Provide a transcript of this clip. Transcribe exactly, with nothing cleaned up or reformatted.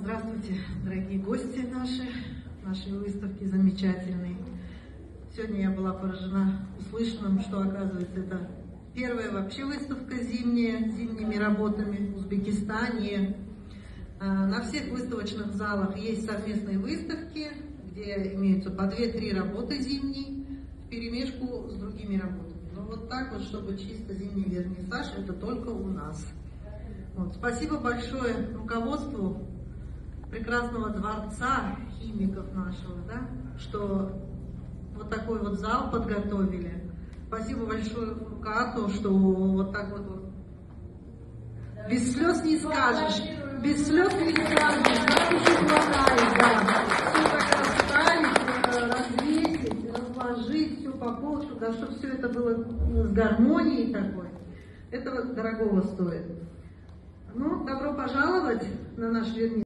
Здравствуйте, дорогие гости наши, нашей выставки замечательной. Сегодня я была поражена услышанным, что, оказывается, это первая вообще выставка зимняя, зимними работами в Узбекистане. На всех выставочных залах есть совместные выставки, где имеются по две-три работы зимние, вперемешку с другими работами. Но вот так вот, чтобы чисто зимний вернисаж, это только у нас. Вот. Спасибо большое руководству прекрасного дворца химиков нашего, да, что вот такой вот зал подготовили. Спасибо большое Фуркату, что вот так вот, вот без слез не скажешь, без слез не скажешь, как еще хватает, да. Все так расставить, развесить, разложить все по полочкам, да, чтобы все это было с гармонией такой. Это дорогого стоит. Ну, добро пожаловать на наш вернисаж.